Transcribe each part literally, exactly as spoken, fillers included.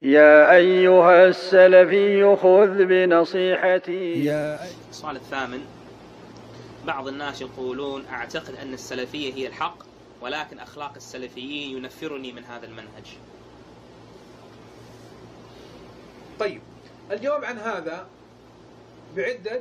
يا أيها السلفي خذ بنصيحتي. السؤال الثامن: بعض الناس يقولون أعتقد أن السلفية هي الحق، ولكن أخلاق السلفيين ينفرني من هذا المنهج. طيب، الجواب عن هذا بعدة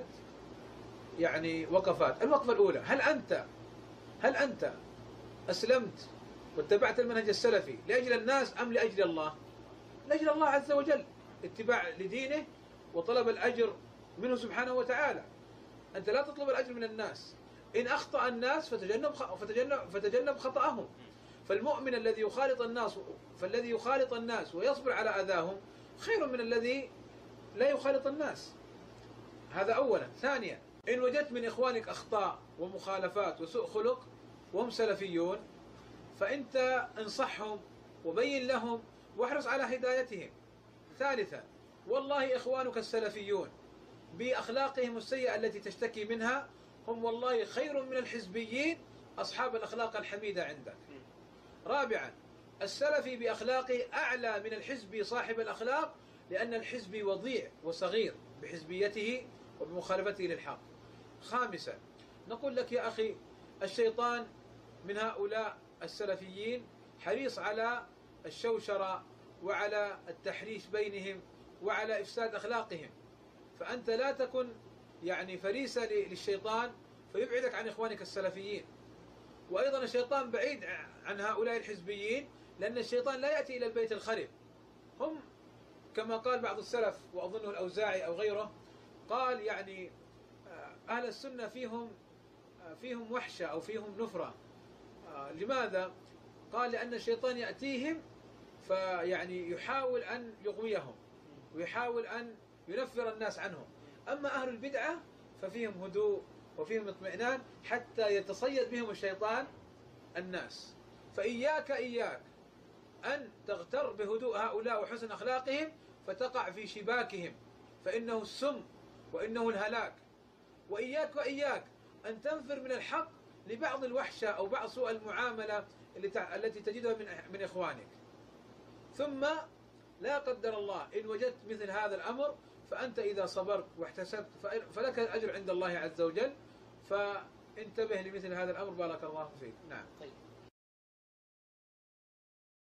يعني وقفات. الوقفة الأولى: هل أنت هل أنت أسلمت واتبعت المنهج السلفي لأجل الناس أم لأجل الله؟ لأجل الله عز وجل، اتباع لدينه وطلب الأجر منه سبحانه وتعالى. أنت لا تطلب الأجر من الناس. إن أخطأ الناس فتجنب فتجنب فتجنب خطأهم. فالمؤمن الذي يخالط الناس فالذي يخالط الناس ويصبر على أذاهم خير من الذي لا يخالط الناس. هذا أولا. ثانيا: إن وجدت من إخوانك أخطاء ومخالفات وسوء خلق وهم سلفيون، فأنت انصحهم وبين لهم واحرص على هدايتهم. ثالثا: والله إخوانك السلفيون بأخلاقهم السيئة التي تشتكي منها هم والله خير من الحزبيين أصحاب الأخلاق الحميدة عندك. رابعا: السلفي بأخلاقه أعلى من الحزبي صاحب الأخلاق، لأن الحزبي وضيع وصغير بحزبيته وبمخالفته للحق. خامسا: نقول لك يا أخي، الشيطان من هؤلاء السلفيين حريص على الشوشرة وعلى التحريش بينهم وعلى إفساد أخلاقهم، فأنت لا تكن يعني فريسة للشيطان فيبعدك عن إخوانك السلفيين. وأيضا الشيطان بعيد عن هؤلاء الحزبيين، لأن الشيطان لا يأتي إلى البيت الخرب. هم كما قال بعض السلف وأظنه الأوزاعي أو غيره، قال يعني أهل السنة فيهم فيهم وحشة أو فيهم نفرة. لماذا؟ قال لأن الشيطان يأتيهم فيعني يحاول أن يغويهم ويحاول أن ينفر الناس عنهم. أما أهل البدعة ففيهم هدوء وفيهم اطمئنان حتى يتصيد بهم الشيطان الناس. فإياك إياك أن تغتر بهدوء هؤلاء وحسن أخلاقهم فتقع في شباكهم، فإنه السم وإنه الهلاك. وإياك وإياك أن تنفر من الحق لبعض الوحشة أو بعض سوء المعاملة التي تجدها من من إخوانك. ثم لا قدر الله إن وجدت مثل هذا الأمر، فأنت إذا صبرت واحتسبت فلك الأجر عند الله عز وجل. فانتبه لمثل هذا الأمر. بارك الله فيك. نعم. طيب.